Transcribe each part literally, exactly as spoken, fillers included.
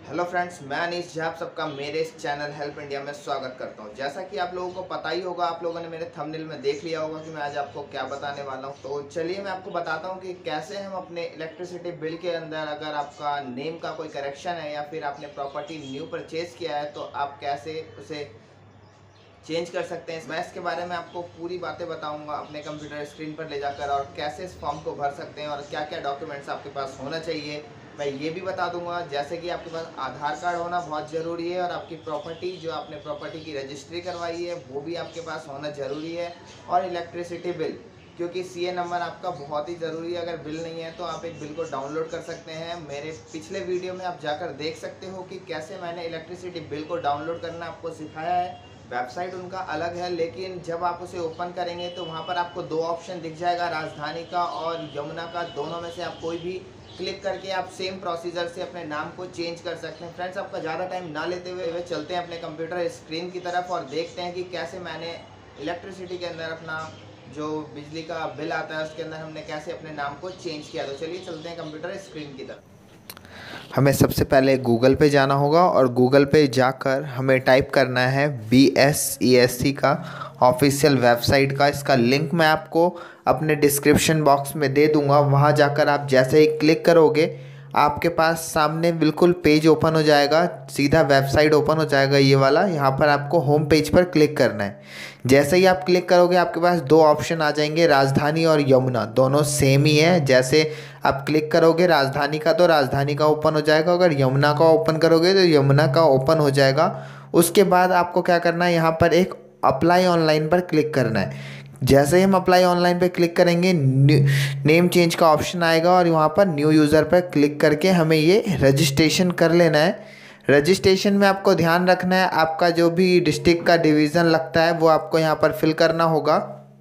Hello friends, मैं अनीश झा, आप सबका मेरे इस चैनल हेल्प इंडिया में स्वागत करता हूं। जैसा कि आप लोगों को पता ही होगा, आप लोगों ने मेरे थंबनेल में देख लिया होगा कि मैं आज आपको क्या बताने वाला हूं। तो चलिए मैं आपको बताता हूं कि कैसे हम अपने इलेक्ट्रिसिटी बिल के अंदर, अगर आपका नेम का कोई करेक्शन है या फिर आपने प्रॉपर्टी न्यू परचेज किया है, तो आप कैसे उसे चेंज कर सकते हैं। मैं इसके बारे में आपको पूरी बातें बताऊंगा अपने कंप्यूटर स्क्रीन पर ले जाकर, और कैसे इस फॉर्म को भर सकते हैं और क्या क्या डॉक्यूमेंट्स आपके पास होना चाहिए। मैं ये भी बता दूंगा जैसे कि आपके पास आधार कार्ड होना बहुत ज़रूरी है, और आपकी प्रॉपर्टी जो आपने प्रॉपर्टी की रजिस्ट्री करवाई है वो भी आपके पास होना ज़रूरी है, और इलेक्ट्रिसिटी बिल, क्योंकि सी ए नंबर आपका बहुत ही ज़रूरी है। अगर बिल नहीं है तो आप एक बिल को डाउनलोड कर सकते हैं। मेरे पिछले वीडियो में आप जाकर देख सकते हो कि कैसे मैंने इलेक्ट्रिसिटी बिल को डाउनलोड करना आपको सिखाया है। वेबसाइट उनका अलग है, लेकिन जब आप उसे ओपन करेंगे तो वहाँ पर आपको दो ऑप्शन दिख जाएगा, राजधानी का और यमुना का। दोनों में से आप कोई भी क्लिक करके आप सेम प्रोसीजर से अपने नाम को चेंज कर सकते हैं। फ्रेंड्स, आपका ज़्यादा टाइम ना लेते हुए वे चलते हैं अपने कंप्यूटर स्क्रीन की तरफ और देखते हैं कि कैसे मैंने इलेक्ट्रिसिटी के अंदर अपना जो बिजली का बिल आता है उसके अंदर हमने कैसे अपने नाम को चेंज किया। तो चलिए चलते हैं कंप्यूटर स्क्रीन की तरफ। हमें सबसे पहले गूगल पे जाना होगा और गूगल पे जाकर हमें टाइप करना है B S E S C का ऑफिशियल वेबसाइट का। इसका लिंक मैं आपको अपने डिस्क्रिप्शन बॉक्स में दे दूंगा। वहां जाकर आप जैसे ही क्लिक करोगे आपके पास सामने बिल्कुल पेज ओपन हो जाएगा, सीधा वेबसाइट ओपन हो जाएगा ये वाला। यहाँ पर आपको होम पेज पर क्लिक करना है। जैसे ही आप क्लिक करोगे आपके पास दो ऑप्शन आ जाएंगे, राजधानी और यमुना। दोनों सेम ही है। जैसे आप क्लिक करोगे राजधानी का तो राजधानी का ओपन हो जाएगा, अगर यमुना का ओपन करोगे तो यमुना का ओपन हो जाएगा। उसके बाद आपको क्या करना है, यहाँ पर एक अप्लाई ऑनलाइन पर क्लिक करना है। जैसे ही हम अप्लाई ऑनलाइन पे क्लिक करेंगे नेम चेंज का ऑप्शन आएगा और वहाँ पर न्यू यूज़र पर क्लिक करके हमें ये रजिस्ट्रेशन कर लेना है। रजिस्ट्रेशन में आपको ध्यान रखना है, आपका जो भी डिस्ट्रिक्ट का डिवीज़न लगता है वो आपको यहाँ पर फिल करना होगा।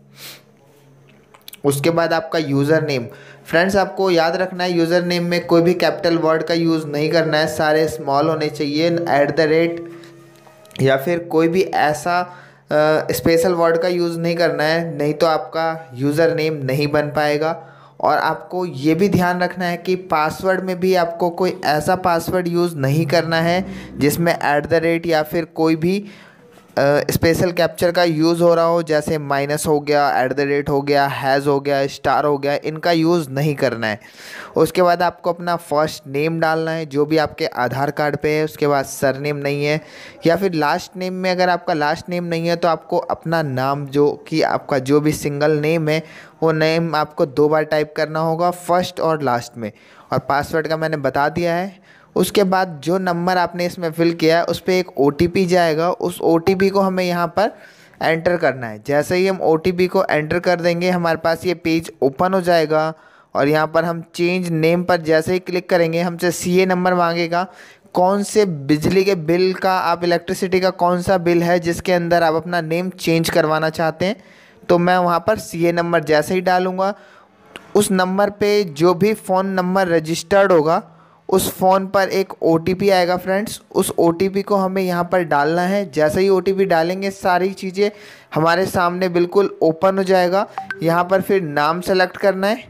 उसके बाद आपका यूज़र नेम, फ्रेंड्स आपको याद रखना है यूज़र नेम में कोई भी कैपिटल वर्ड का यूज़ नहीं करना है, सारे स्मॉल होने चाहिए। एट द रेट या फिर कोई भी ऐसा स्पेशल वर्ड का यूज़ नहीं करना है, नहीं तो आपका यूज़र नेम नहीं बन पाएगा। और आपको ये भी ध्यान रखना है कि पासवर्ड में भी आपको कोई ऐसा पासवर्ड यूज़ नहीं करना है जिसमें ऐट द रेट या फिर कोई भी स्पेशल कैप्चर का यूज़ हो रहा हो, जैसे माइनस हो गया, ऐट द रेट हो गया, हैज़ हो गया, स्टार हो गया। इनका यूज़ नहीं करना है। उसके बाद आपको अपना फर्स्ट नेम डालना है जो भी आपके आधार कार्ड पे है। उसके बाद सरनेम नहीं है या फिर लास्ट नेम में, अगर आपका लास्ट नेम नहीं है तो आपको अपना नाम जो कि आपका जो भी सिंगल नेम है वो नेम आपको दो बार टाइप करना होगा, फर्स्ट और लास्ट में। और पासवर्ड का मैंने बता दिया है। उसके बाद जो नंबर आपने इसमें फिल किया है उस पर एक ओ टी पी जाएगा, उस ओ टी पी को हमें यहाँ पर एंटर करना है। जैसे ही हम ओ टी पी को एंटर कर देंगे हमारे पास ये पेज ओपन हो जाएगा, और यहाँ पर हम चेंज नेम पर जैसे ही क्लिक करेंगे हमसे सी ए नंबर मांगेगा। कौन से बिजली के बिल का, आप इलेक्ट्रिसिटी का कौन सा बिल है जिसके अंदर आप अपना नेम चेंज करवाना चाहते हैं, तो मैं वहाँ पर सी ए नंबर जैसे ही डालूँगा उस नंबर पे जो भी फ़ोन नंबर रजिस्टर्ड होगा उस फ़ोन पर एक ओ टी पी आएगा। फ्रेंड्स, उस ओ टी पी को हमें यहाँ पर डालना है। जैसे ही ओ टी पी डालेंगे सारी चीज़ें हमारे सामने बिल्कुल ओपन हो जाएगा। यहाँ पर फिर नाम सेलेक्ट करना है।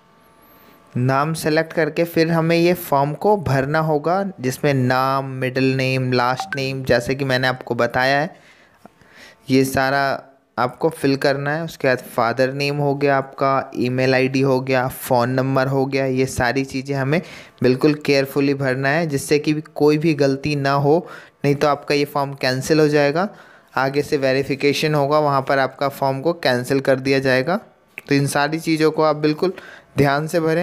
नाम सेलेक्ट करके फिर हमें ये फॉर्म को भरना होगा जिसमें नाम, मिडिल नेम, लास्ट नेम, जैसे कि मैंने आपको बताया है ये सारा आपको फिल करना है। उसके बाद फादर नेम हो गया, आपका ईमेल आईडी हो गया, फ़ोन नंबर हो गया। ये सारी चीज़ें हमें बिल्कुल केयरफुली भरना है जिससे कि कोई भी गलती ना हो, नहीं तो आपका ये फॉर्म कैंसिल हो जाएगा। आगे से वेरिफिकेशन होगा, वहाँ पर आपका फॉर्म को कैंसिल कर दिया जाएगा। तो इन सारी चीज़ों को आप बिल्कुल ध्यान से भरें।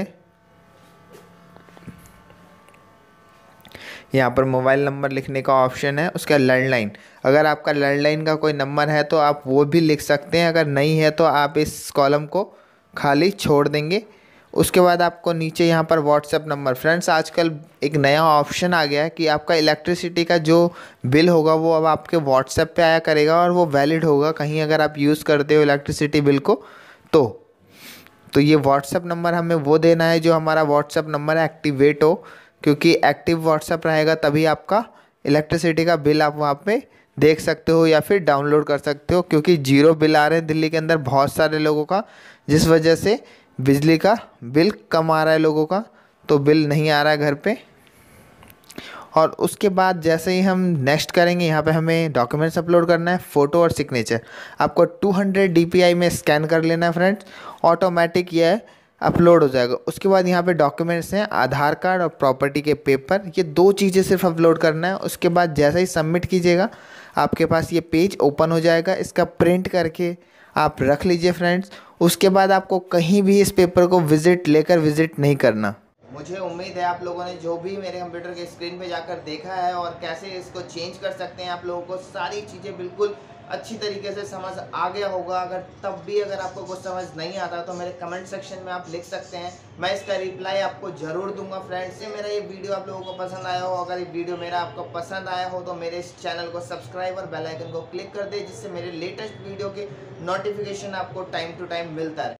यहाँ पर मोबाइल नंबर लिखने का ऑप्शन है। उसका लैंडलाइन, अगर आपका लैंडलाइन का कोई नंबर है तो आप वो भी लिख सकते हैं, अगर नहीं है तो आप इस कॉलम को खाली छोड़ देंगे। उसके बाद आपको नीचे यहाँ पर व्हाट्सएप नंबर, फ्रेंड्स आजकल एक नया ऑप्शन आ गया है कि आपका इलेक्ट्रिसिटी का जो बिल होगा वो अब आपके व्हाट्सएप पे आया करेगा और वो वैलिड होगा कहीं अगर आप यूज़ करते हो इलेक्ट्रिसिटी बिल को। तो तो ये व्हाट्सएप नंबर हमें वो देना है जो हमारा व्हाट्सएप नंबर एक्टिवेट हो, क्योंकि एक्टिव व्हाट्सएप रहेगा तभी आपका इलेक्ट्रिसिटी का बिल आप वहाँ पे देख सकते हो या फिर डाउनलोड कर सकते हो। क्योंकि जीरो बिल आ रहे हैं दिल्ली के अंदर बहुत सारे लोगों का, जिस वजह से बिजली का बिल कम आ रहा है लोगों का, तो बिल नहीं आ रहा है घर पे। और उसके बाद जैसे ही हम नेक्स्ट करेंगे, यहाँ पे हमें डॉक्यूमेंट्स अपलोड करना है, फ़ोटो और सिग्नेचर। आपको two hundred D P I में स्कैन कर लेना है फ्रेंड्स, ऑटोमेटिक ये अपलोड हो जाएगा। उसके बाद यहाँ पे डॉक्यूमेंट्स हैं आधार कार्ड और प्रॉपर्टी के पेपर, ये दो चीज़ें सिर्फ अपलोड करना है। उसके बाद जैसे ही सबमिट कीजिएगा आपके पास ये पेज ओपन हो जाएगा, इसका प्रिंट करके आप रख लीजिए फ्रेंड्स। उसके बाद आपको कहीं भी इस पेपर को विज़िट लेकर विज़िट नहीं करना। मुझे उम्मीद है आप लोगों ने जो भी मेरे कंप्यूटर के स्क्रीन पे जाकर देखा है और कैसे इसको चेंज कर सकते हैं, आप लोगों को सारी चीज़ें बिल्कुल अच्छी तरीके से समझ आ गया होगा। अगर तब भी अगर आपको कुछ समझ नहीं आता तो मेरे कमेंट सेक्शन में आप लिख सकते हैं, मैं इसका रिप्लाई आपको ज़रूर दूंगा। फ्रेंड्स, से मेरा ये वीडियो आप लोगों को पसंद आया हो, अगर ये वीडियो मेरा आपको पसंद आया हो तो मेरे इस चैनल को सब्सक्राइब और बेल आइकन को क्लिक कर दे, जिससे मेरे लेटेस्ट वीडियो के नोटिफिकेशन आपको टाइम टू टाइम मिलता रहे।